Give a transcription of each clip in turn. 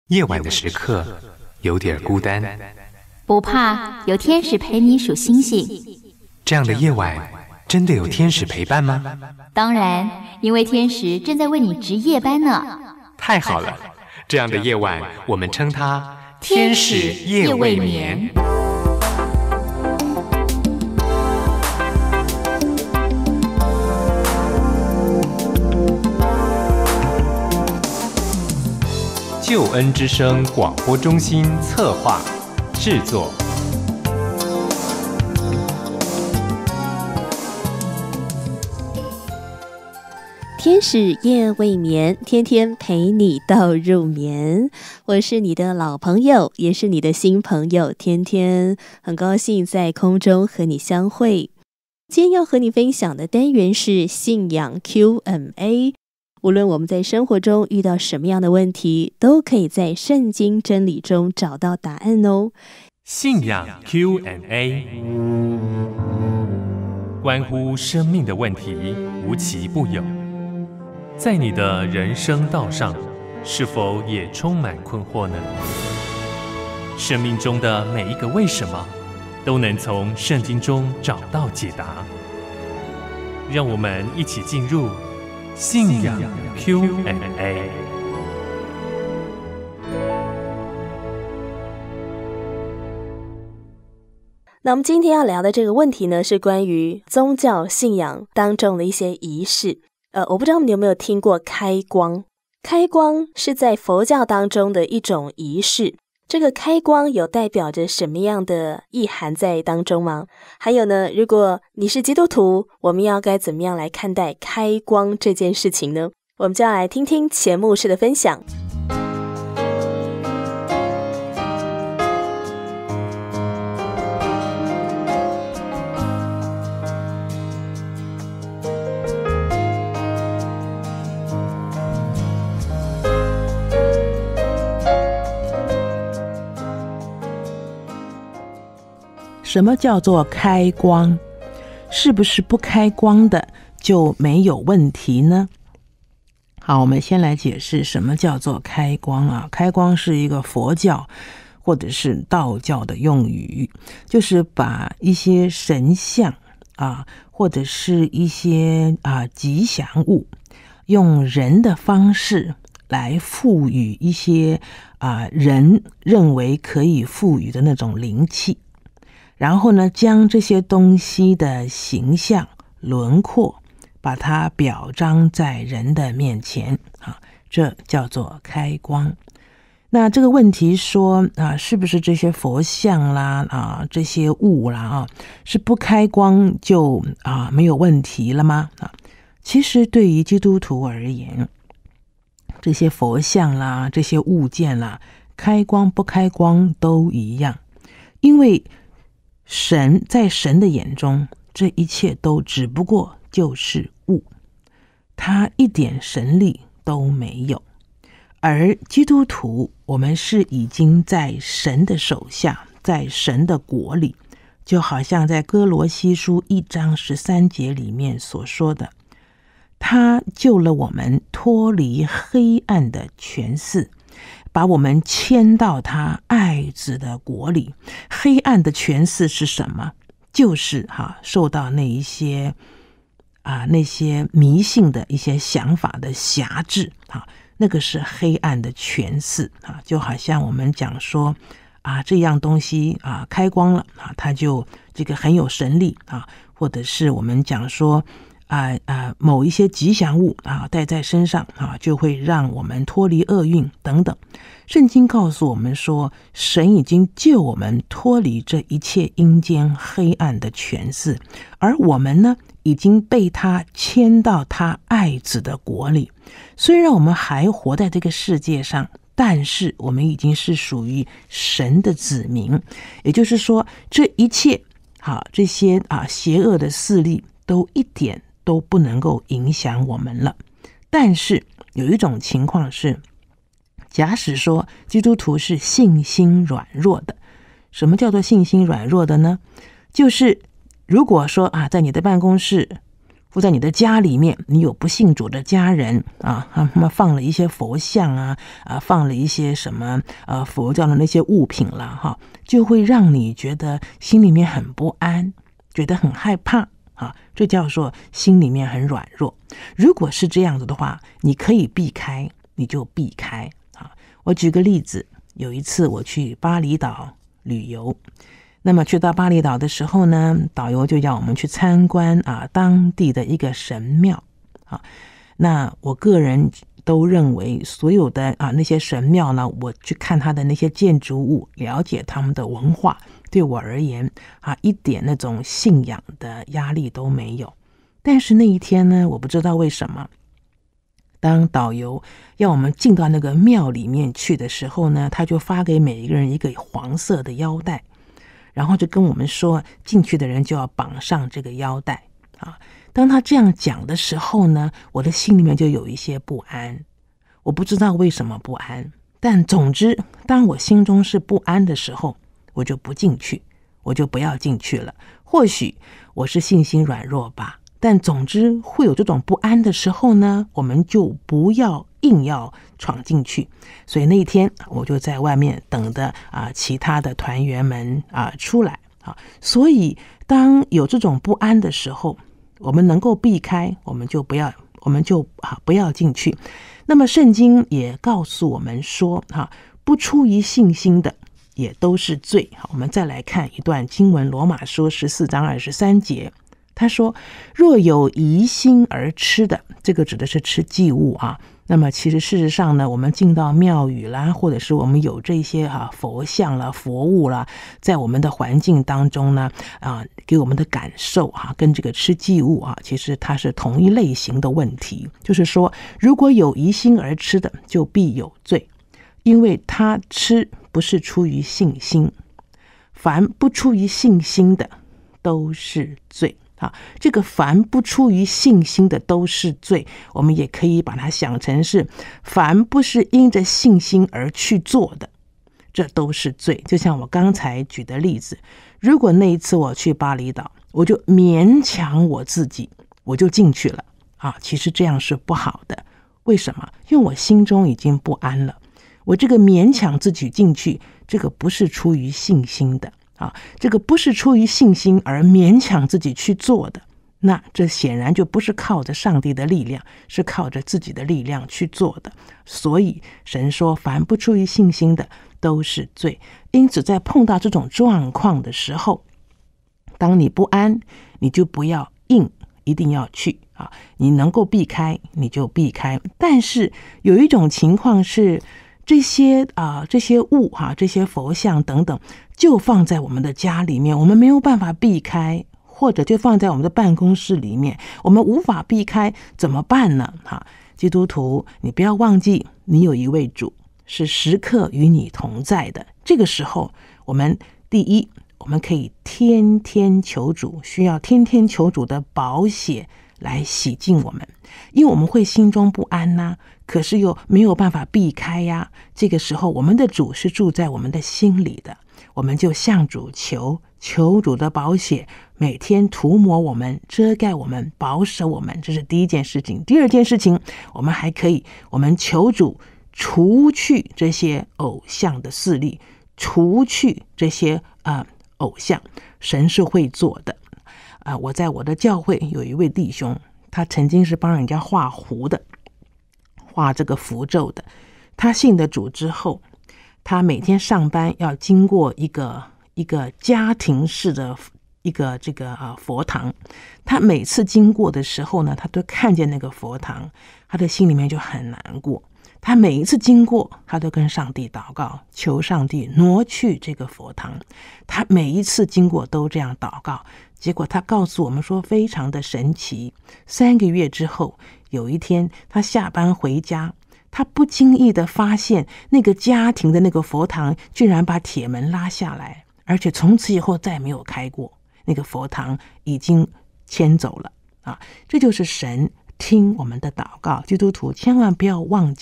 夜晚的时刻有点孤单， 不怕，有天使陪你数星星。 这样的夜晚真的有天使陪伴吗？ 当然，因为天使正在为你值夜班呢。 太好了，这样的夜晚我们称它天使夜未眠。救恩之声广播中心策划制作。 天使夜未眠，天天陪你到入眠。我是你的老朋友，也是你的新朋友天天，很高兴在空中和你相会。今天要和你分享的单元是信仰 Q&A。无论我们在生活中遇到什么样的问题，都可以在圣经真理中找到答案哦。 信仰 Q&A， 关乎生命的问题无奇不有。在你的人生道上，是否也充满困惑呢？生命中的每一个为什么，都能从圣经中找到解答。让我们一起进入信仰 Q&A。 那我们今天要聊的这个问题呢，是关于宗教信仰当中的一些仪式。我不知道你有没有听过开光。开光是在佛教当中的一种仪式。这个开光有代表着什么样的意涵在当中吗？还有呢，如果你是基督徒，我们要该怎么样来看待开光这件事情呢？我们就要来听听钱牧师的分享。 什么叫做开光？是不是不开光的就没有问题呢？好，我们先来解释什么叫做开光啊。开光是一个佛教或者是道教的用语，就是把一些神像或者是一些吉祥物，用人的方式来赋予一些人认为可以赋予的那种灵气。然后呢，将这些东西的形象轮廓把它表彰在人的面前这叫做开光。那这个问题说是不是这些佛像啦这些物啦是不开光就没有问题了吗？其实对于基督徒而言，这些佛像啦这些物件啦，开光不开光都一样。因为在神的眼中，这一切都只不过就是物，它一点神力都没有。而基督徒，我们是已经在神的手下，在神的国里，就好像在哥罗西书1章13节里面所说的，他救了我们脱离黑暗的权势，把我们迁到他爱子的国里。黑暗的权势是什么？就是受到那些迷信的一些想法的辖制那个是黑暗的权势就好像我们讲说这样东西开光了它就这个很有神力或者是我们讲说某一些吉祥物带在身上就会让我们脱离厄运等等。圣经告诉我们说，神已经救我们脱离这一切阴间黑暗的权势，而我们呢，已经被他迁到他爱子的国里。虽然我们还活在这个世界上，但是我们已经是属于神的子民。也就是说，这一切这些邪恶的势力都一点都不能够影响我们了。但是有一种情况是，假使说基督徒是信心软弱的。什么叫做信心软弱的呢？就是如果说在你的办公室或在你的家里面，你有不信主的家人啊，他们放了一些佛像放了一些什么佛教的那些物品啦就会让你觉得心里面很不安，觉得很害怕这叫做心里面很软弱。如果是这样子的话，你可以避开，你就避开我举个例子，有一次我去巴厘岛旅游，那么去到巴厘岛的时候呢，导游就要我们去参观当地的一个神庙那我个人都认为所有的那些神庙呢，我去看它的那些建筑物，了解他们的文化，对我而言一点那种信仰的压力都没有。但是那一天呢，我不知道为什么，当导游要我们进到那个庙里面去的时候呢，他就发给每一个人一个黄色的腰带，然后就跟我们说，进去的人就要绑上这个腰带当他这样讲的时候呢，我的心里面就有一些不安，我不知道为什么不安，但总之当我心中是不安的时候，我就不进去，我就不要进去了。或许我是信心软弱吧，但总之会有这种不安的时候呢，我们就不要硬要闯进去。所以那一天我就在外面等着其他的团员们出来所以当有这种不安的时候，我们能够避开，我们就不要进去。那么圣经也告诉我们说不出于信心的也都是罪。我们再来看一段经文，罗马书14章23节，他说若有疑心而吃的，这个指的是吃祭物那么其实事实上呢，我们进到庙宇啦，或者是我们有这些佛像啦、佛物啦，在我们的环境当中呢给我们的感受跟这个吃祭物其实它是同一类型的问题。就是说如果有疑心而吃的，就必有罪，因为他吃不是出于信心，凡不出于信心的都是罪这个凡不出于信心的都是罪，我们也可以把它想成是凡不是因着信心而去做的，这都是罪。就像我刚才举的例子，如果那一次我去巴厘岛，我就勉强我自己，我就进去了其实这样是不好的。为什么？因为我心中已经不安了，我这个勉强自己进去，这个不是出于信心的这个不是出于信心而勉强自己去做的，那这显然就不是靠着上帝的力量，是靠着自己的力量去做的。所以神说凡不出于信心的都是罪。因此在碰到这种状况的时候，当你不安，你就不要硬一定要去你能够避开你就避开。但是有一种情况是这些物这些佛像等等就放在我们的家里面，我们没有办法避开，或者就放在我们的办公室里面，我们无法避开，怎么办呢基督徒，你不要忘记你有一位主是时刻与你同在的。这个时候我们第一，我们可以天天求主，需要天天求主的宝血来洗净我们，因为我们会心中不安可是又没有办法避开这个时候我们的主是住在我们的心里的，我们就向主求主的宝血每天涂抹我们，遮盖我们，保守我们，这是第一件事情。第二件事情，我们还可以求主除去这些偶像的势力，除去这些偶像，神是会做的我在我的教会有一位弟兄，他曾经是帮人家画符的，画这个符咒的。他信的主之后，他每天上班要经过一个家庭式的一个佛堂，他每次经过的时候呢，他都看见那个佛堂，他的心里面就很难过。他每一次经过，他都跟上帝祷告，求上帝挪去这个佛堂。他每一次经过都这样祷告，结果他告诉我们说非常的神奇。3个月之后，有一天他下班回家，他不经意的发现那个家庭的那个佛堂居然把铁门拉下来，而且从此以后再没有开过，那个佛堂已经迁走了这就是神听我们的祷告。基督徒千万不要忘记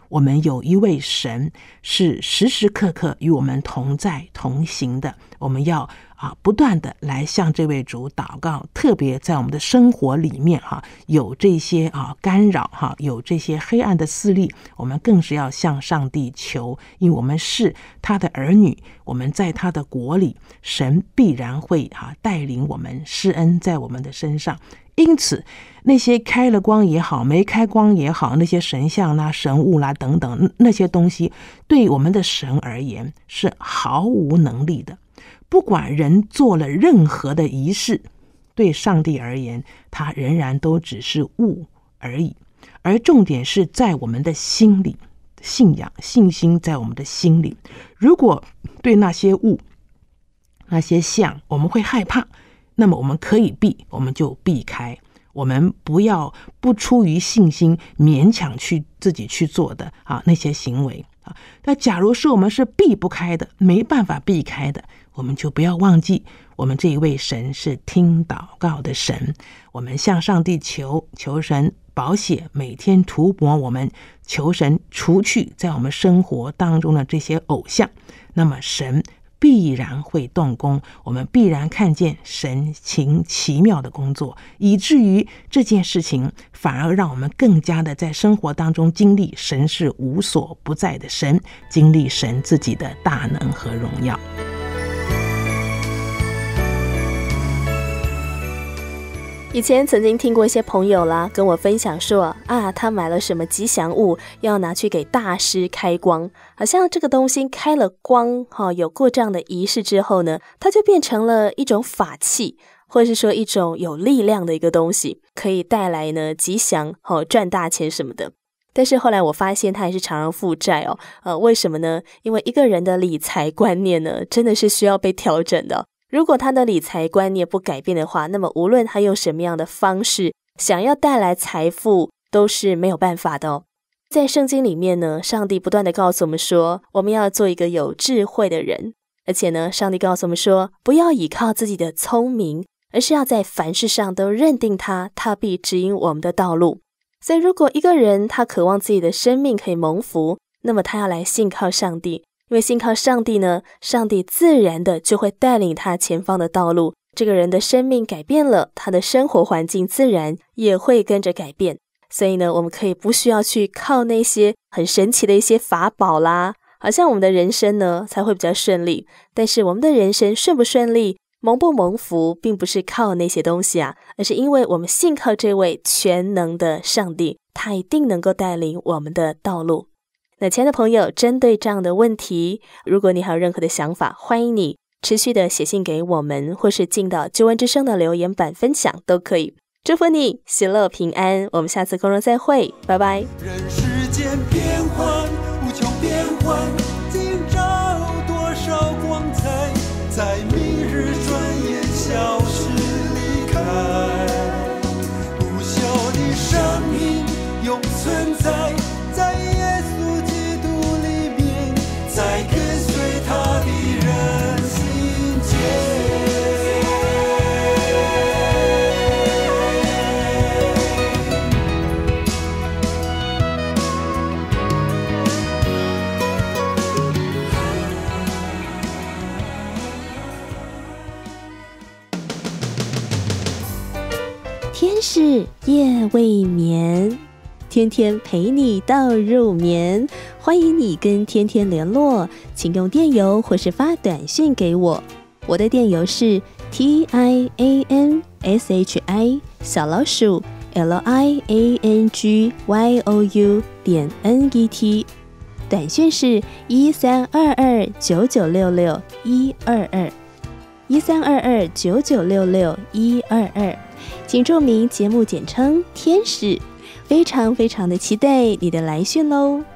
我们有一位神是时时刻刻与我们同在同行的，我们要不断的来向这位主祷告，特别在我们的生活里面有这些干扰有这些黑暗的势力，我们更是要向上帝求，因为我们是他的儿女，我们在他的国里，神必然会带领我们施恩在我们的身上。因此那些开了光也好，没开光也好，那些神像啦、神物啦等等，那些东西对我们的神而言是毫无能力的。不管人做了任何的仪式，对上帝而言，它仍然都只是物而已。而重点是在我们的心里，信仰、信心在我们的心里。如果对那些物、那些像我们会害怕，那么我们可以避，我们就避开。我们不出于信心勉强自己去做的那些行为那假如是我们是避不开的，没办法避开的，我们就不要忘记，我们这一位神是听祷告的神。我们向上帝求神宝血每天涂抹我们，求神除去在我们生活当中的这些偶像，那么神必然会动工，我们必然看见神行奇妙的工作，以至于这件事情反而让我们更加的在生活当中经历神是无所不在的神，经历神自己的大能和荣耀。 以前曾经听过一些朋友啦跟我分享说他买了什么吉祥物要拿去给大师开光，好像这个东西开了光有过这样的仪式之后呢，它就变成了一种法器，或者是说一种有力量的一个东西，可以带来呢吉祥赚大钱什么的。但是后来我发现他还是常常负债为什么呢？因为一个人的理财观念呢真的是需要被调整的如果他的理财观念不改变的话，那么无论他用什么样的方式想要带来财富都是没有办法的在圣经里面呢，上帝不断的告诉我们说，我们要做一个有智慧的人，而且呢，上帝告诉我们说，不要依靠自己的聪明，而是要在凡事上都认定他必指引我们的道路。所以如果一个人他渴望自己的生命可以蒙福，那么他要来信靠上帝，因为信靠上帝呢，上帝自然的就会带领他前方的道路，这个人的生命改变了，他的生活环境自然也会跟着改变。所以呢，我们可以不需要去靠那些很神奇的一些法宝啦，好像我们的人生呢才会比较顺利。但是我们的人生顺不顺利，蒙不蒙福，并不是靠那些东西而是因为我们信靠这位全能的上帝，他一定能够带领我们的道路。那亲爱的朋友，针对这样的问题，如果你还有任何的想法，欢迎你持续的写信给我们，或是进到救恩之声的留言板分享都可以。祝福你喜乐平安，我们下次空中再会，拜拜。 人世间变幻无穷变幻，今朝多少光彩，在明日转眼消失离开。不朽的生命永存在，在耶稣基督里面，在跟随他的人心间。 天使夜未眠，天天陪你到入眠。欢迎你跟天天联络，请用电邮或是发短讯给我。我的电邮是 tiangyou.net， 短讯是1322996612132299661222，请注明节目简称天使。非常非常的期待你的来讯咯。